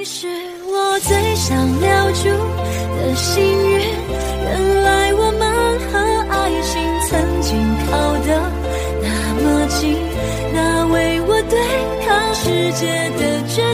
你是我最想留住的幸运，原来我们和爱情曾经靠得那么近，那为我对抗世界的决